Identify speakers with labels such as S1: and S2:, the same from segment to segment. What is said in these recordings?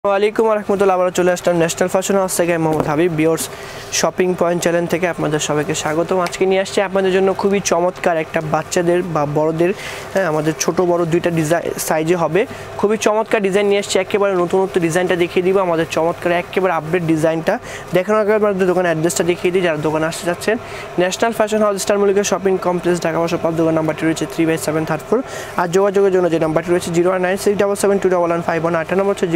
S1: ওয়ালাইকুম রহমতুল্লাহ। আবার চলে আসলাম ন্যাশনাল ফ্যাশন হাউস থেকে মোহাম্মদ হাবিব বিয়র্স শপিং পয়েন্ট চ্যানেল থেকে আপনাদের সবাইকে স্বাগতম। আজকে নিয়ে আসছি আপনাদের জন্য খুবই চমৎকার একটা বাচ্চাদের বা বড়দের, আমাদের ছোট বড় দুইটা ডিজাইন সাইজে হবে। খুবই চমৎকার ডিজাইন নিয়ে আসছি, একেবারে নতুনত্ব ডিজাইনটা দেখিয়ে দিব। আমাদের চমৎকার একেবারে আপডেট ডিজাইনটা দেখানোর আগে আপনাদের দোকানের অ্যাড্রেসটা দেখিয়ে দিই। যারা দোকানে আসতে যাচ্ছেন, national fashion house star Mallika shopping complex, Dhaka বাসা পাঁচ, দোকান নাম্বারটি রয়েছে 3/734। আর যোগাযোগের জন্য যে নাম্বারটি রয়েছে 01967721151, 8 নম্বর হচ্ছে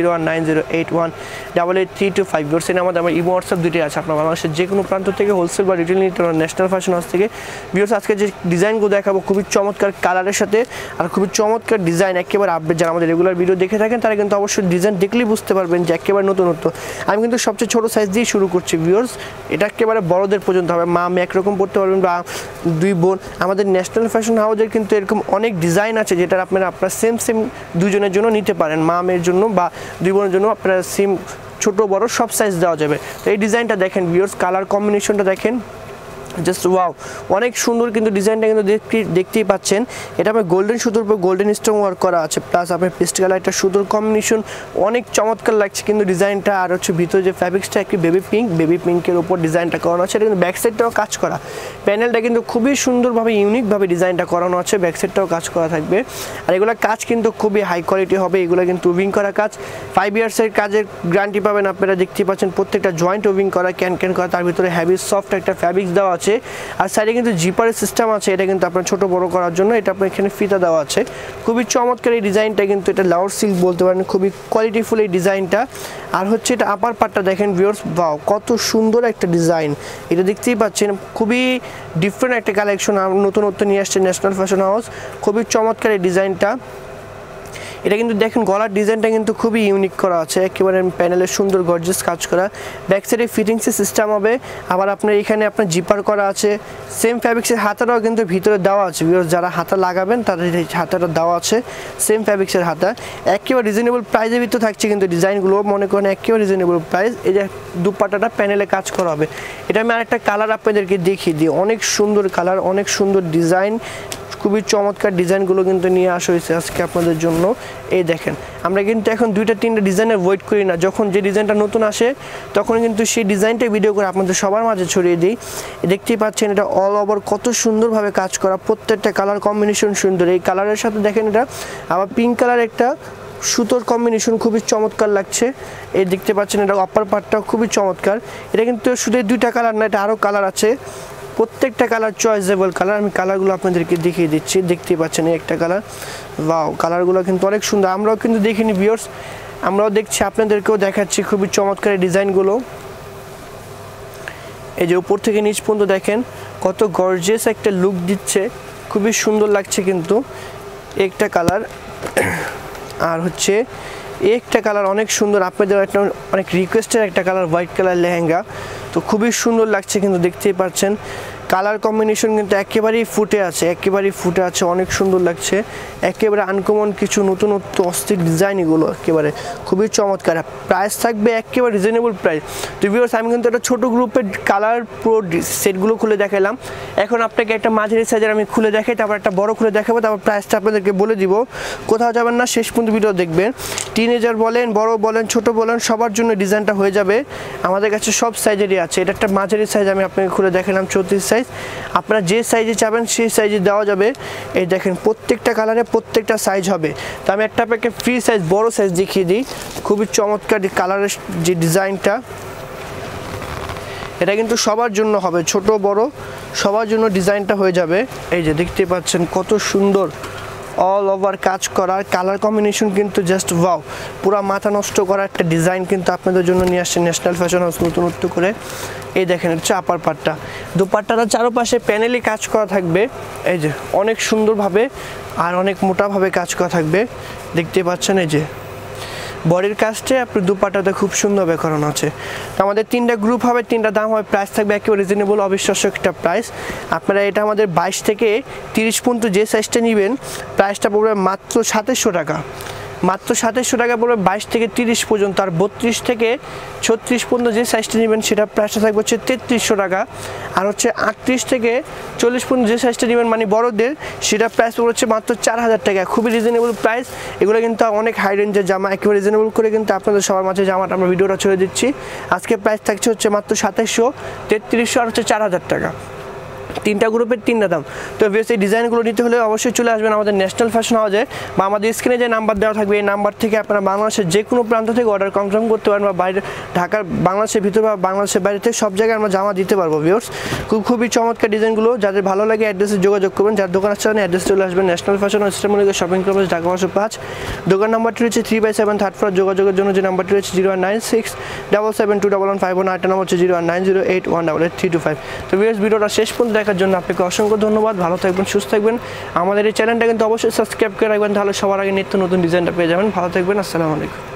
S1: 01908188325। বিয়র্সের আমাদের ইমো হোয়াটসঅ্যাপ দুটি আছে। আপনার বাংলাদেশের যে কোনো প্রান্ত থেকে হোলসেল বা রিটেল নিতে ন্যাশনাল ফ্যাশন হাউস থেকে। বিয়র্স আজকে যে ডিজাইনগুলো দেখাবো খুবই চমৎকার কালারের সাথে আর খুবই চমৎকার ডিজাইন, একেবারে আপডেট। যারা আমাদের রেগুলার ভিডিও দেখে থাকেন তারা কিন্তু অবশ্যই ডিজাইন দেখলেই বুঝতে পারবেন যে একেবারে নতুনত্ব। আমি কিন্তু সবচেয়ে ছোটো সাইজ দিয়ে শুরু করছি বিয়র্স, এটা একেবারে বড়দের পর্যন্ত হবে। মা আমি একরকম পড়তে পারবেন বা দুই বোন। আমাদের ন্যাশনাল ফ্যাশন হাউসের কিন্তু এরকম অনেক ডিজাইন আছে যেটা আপনারা সেম দুজনের জন্য নিতে পারেন, মা মেয়ের জন্য বা দুই বোনের জন্য আপনারা সেম ছোট বড় সব সাইজ দেওয়া যাবে। তো এই ডিজাইনটা দেখেন ভিউয়ার্স, কালার কম্বিনেশনটা দেখেন, জাস্ট ওয়াও, অনেক সুন্দর কিন্তু ডিজাইনটা কিন্তু দেখতেই পাচ্ছেন। এটা আমার গোল্ডেন সুতোর উপর গোল্ডেন স্টোন ওয়ার্ক করা আছে, প্লাস আপনার পেস্ট কালার একটা সুতোর কম্বিনেশন, অনেক চমৎকার লাগছে কিন্তু ডিজাইনটা। আর হচ্ছে ভিতরে যে ফ্যাব্রিক্সটা একটি বেবি পিঙ্কের উপর ডিজাইনটা করানো আছে। এটা কিন্তু ব্যাক সাইডটাও কাজ করা, প্যানেলটা কিন্তু খুবই সুন্দরভাবে ইউনিকভাবে ডিজাইনটা করানো আছে, ব্যাক সাইডটাও কাজ করা থাকবে। আর এগুলো কাজ কিন্তু খুবই হাই কোয়ালিটি হবে, এগুলো কিন্তু উইভিং করা কাজ। 5 ইয়ার্সের কাজের গ্যারান্টি পাবেন আপনারা, দেখতেই পাচ্ছেন প্রত্যেকটা জয়েন্ট উইভিং করা, ক্যান করা, তার ভিতরে হেভি সফট একটা ফ্যাব্রিক্স দেওয়া আছে। আর সাইডে কিন্তু জিপারের সিস্টেম আছে, এটা কিন্তু আপনার ছোট বড় করার জন্য এটা আপনার এখানে ফিতা দেওয়া আছে। খুবই চমৎকার এই ডিজাইনটা, কিন্তু এটা লাউড সিল্ক বলতে পারেন, খুবই কোয়ালিটিফুল এই ডিজাইনটা। আর হচ্ছে এটা আপার পার্টটা দেখেন ভিউয়ার্স, বাও কত সুন্দর একটা ডিজাইন, এটা দেখতেই পাচ্ছেন। খুবই ডিফারেন্ট একটা কালেকশন নতুনত্ব নিয়ে আসছে ন্যাশনাল ফ্যাশন হাউস, খুবই চমৎকার এই ডিজাইনটা। এটা কিন্তু দেখেন গলার ডিজাইনটা কিন্তু খুবই ইউনিক করা আছে, একেবারে প্যানেলের সুন্দর গর্জিয়াস কাজ করা। ব্যাক সাইডে ফিটিংসের সিস্টেম হবে, আবার আপনার এখানে আপনার জিপার করা আছে। সেম ফ্যাব্রিক্সের হাতাটাও কিন্তু ভিতরে দেওয়া আছে, যারা হাতা লাগাবেন তাদের হাতাটা দেওয়া আছে, সেম ফ্যাব্রিক্সের হাতা। একেবারে রিজনেবল প্রাইসের ভিতরে থাকছে কিন্তু ডিজাইনগুলো, মনে করেন একেবারে রিজনেবল প্রাইস। এই যে দুপাট্টাটা প্যানেলে কাজ করা হবে। এটা আমি আরেকটা কালার আপনাদেরকে দেখিয়ে দিই, অনেক সুন্দর কালার, অনেক সুন্দর ডিজাইন, খুবই চমৎকার ডিজাইনগুলো কিন্তু নিয়ে আসা হয়েছে আজকে আপনাদের জন্য। এই দেখেন, আমরা কিন্তু এখন 2-3টা ডিজাইনের ওয়েট করি না, যখন যে ডিজাইনটা নতুন আসে তখন কিন্তু সেই ডিজাইনটা ভিডিও করে আপনাদের সবার মাঝে ছড়িয়ে দিই। দেখতেই পাচ্ছেন এটা অল ওভার কত সুন্দরভাবে কাজ করা, প্রত্যেকটা কালার কম্বিনেশন সুন্দর। এই কালারের সাথে দেখেন এটা আবার পিঙ্ক কালার একটা সুতোর কম্বিনেশন, খুবই চমৎকার লাগছে। এই দেখতে পাচ্ছেন এটা আপার পার্টটাও খুবই চমৎকার। এটা কিন্তু শুধু 2টা কালার না, এটা আরও কালার আছে, প্রত্যেকটা কালার চয়েসেবল কালার। আমি কালারগুলো আপনাদেরকে দেখিয়ে দিচ্ছি, দেখতেই পাচ্ছেন এই একটা কালার, ওয়াও কালারগুলো কিন্তু অনেক সুন্দর। আমরাও কিন্তু দেখিনি ভিউয়ার্স, আমরাও দেখছি, আপনাদেরকেও দেখাচ্ছি খুবই চমৎকার এই ডিজাইনগুলো। এই যে উপর থেকে নিচ পর্যন্ত দেখেন কত গর্জিয়াস একটা লুক দিচ্ছে, খুবই সুন্দর লাগছে কিন্তু একটা কালার। আর হচ্ছে একটা কালার অনেক সুন্দর, আপনাদের একটা অনেক রিকোয়েস্টের একটা কালার, হোয়াইট কালার লেহেঙ্গা, তো খুবই সুন্দর লাগছে কিন্তু দেখতেই পাচ্ছেন। কালার কম্বিনেশন কিন্তু একেবারেই ফুটে আছে, অনেক সুন্দর লাগছে। একেবারে আনকমন কিছু নতুনত্ব অস্থির ডিজাইন, এগুলো একেবারে খুবই চমৎকার। প্রাইস থাকবে একেবারে রিজনেবল প্রাইস। তো ভিউয়ার্স আমি কিন্তু একটা ছোটো গ্রুপের কালার পুরো সেটগুলো খুলে দেখালাম, এখন আপনাকে একটা মাঝারি সাইজের আমি খুলে দেখাই, তারপর একটা বড় খুলে দেখাবো, তারপর প্রাইসটা আপনাদেরকে বলে দিব। কোথাও যাবেন না, শেষ পর্যন্ত ভিডিও দেখবেন। টিনেজার বলেন, বড় বলেন, ছোট বলেন, সবার জন্য ডিজাইনটা হয়ে যাবে। আমাদের কাছে সব সাইজেরই আছে। এটা একটা মাঝারি সাইজ আমি আপনাকে খুলে দেখালাম, 34 সাইজ। আপনারা যে সাইজে চাবেন সেই সাইজে দেওয়া যাবে। এই দেখেন প্রত্যেকটা কালারে প্রত্যেকটা সাইজ হবে। তো আমি একটা আপনাকে ফ্রি সাইজ বড় সাইজ দেখিয়ে দিই, খুবই চমৎকার কালারের যে ডিজাইনটা, এটা কিন্তু সবার জন্য হবে, ছোট বড় সবার জন্য ডিজাইনটা হয়ে যাবে। এই যে দেখতে পাচ্ছেন কত সুন্দর অল ওভার কাজ করার কালার কম্বিনেশন, কিন্তু জাস্ট ওয়াও, পুরো মাথা নষ্ট করা একটা ডিজাইন কিন্তু আপনাদের জন্য নিয়ে আসছে ন্যাশনাল ফ্যাশন হাউস নতুনত্ব করে। এই দেখেন হচ্ছে আপার পার্টটা, দুপাট্টাটা চারপাশে প্যানেলে কাজ করা থাকবে, এই যে অনেক সুন্দরভাবে আর অনেক মোটাভাবে কাজ করা থাকবে, দেখতে পাচ্ছেন। এই যে বডির কাজটা আপনার দুপাট্টাতে খুব সুন্দরভাবে করানো আছে। আমাদের 3টা গ্রুপ হবে, 3টা দাম হবে, প্রাইস থাকবে একেবারে রিজনেবল, অবিশ্বাস্য একটা প্রাইস। আপনারা এটা আমাদের 22 থেকে 30 পর্যন্ত যে সাইজটা নেবেন প্রাইসটা পড়বে মাত্র 2700 টাকা। মাত্র 2700 টাকা পড়বে 22 থেকে 30 পর্যন্ত। আর 32 থেকে 36 পর্যন্ত যে সাইজটা নেবেন সেটা প্রাইসটা থাকবে হচ্ছে 3300 টাকা। আর হচ্ছে 38 থেকে 40 পর্যন্ত যে সাইজটা নেবেন মানে বড়দের সেটা প্রাইস পড়বে হচ্ছে মাত্র 4000 টাকা। খুবই রিজনেবল প্রাইস। এগুলো কিন্তু অনেক হাই রেঞ্জের জামা, একেবারে রিজনেবল করে কিন্তু আপনাদের সবার মাঝে জামাটা আমরা ভিডিওটা ছেড়ে দিচ্ছি। আজকে প্রাইস থাকছে হচ্ছে মাত্র 2700, 3300 আর হচ্ছে 4000 টাকা। তিনটা গ্রুপের তিনটা দাম। তো ভিউয়ার্স এই ডিজাইনগুলো নিতে হলে অবশ্যই চলে আসবেন আমাদের ন্যাশনাল ফ্যাশন হাউসে বা আমাদের স্ক্রিনে যে নাম্বার দেওয়া থাকবে এই নাম্বার থেকে আপনারা বাংলাদেশের যে কোনো প্রান্ত থেকে অর্ডার কনফার্ম করতে পারেন, বা বাইরে ঢাকার বাংলাদেশের ভিতরে বা বাংলাদেশের বাইরে থেকে সব জায়গায় আমরা জামা দিতে পারবো। ভিউয়ার্স খুবই চমৎকার ডিজাইনগুলো, যাদের ভালো লাগে অ্যাড্রেসে যোগাযোগ করবেন। যার দোকান আসছে অ্যাড্রেস চলে আসবেন ন্যাশনাল ফ্যাশন ইস্টারমলিকা শপিং কমপ্লেক্স, ঢাকা 5। দোকান নাম্বারটি রয়েছে 3/7 থার্ড ফ্লোর। যোগাযোগের জন্য যে নাম্বারটি রয়েছে 096772151, আরেকটা নাম্বার হচ্ছে 01908188325। তো ভিউয়ার্স ভিডিওটা শেষ পর্যন্ত দেখার জন্য আপনাকে অসংখ্য ধন্যবাদ। ভালো থাকবেন, সুস্থ থাকবেন। আমাদের এই চ্যানেলটা কিন্তু অবশ্যই সাবস্ক্রাইব করে রাখবেন, তাহলে সবার আগে নিত্য নতুন ডিজাইনটা পেয়ে যাবেন। ভালো থাকবেন, আসসালামু আলাইকুম।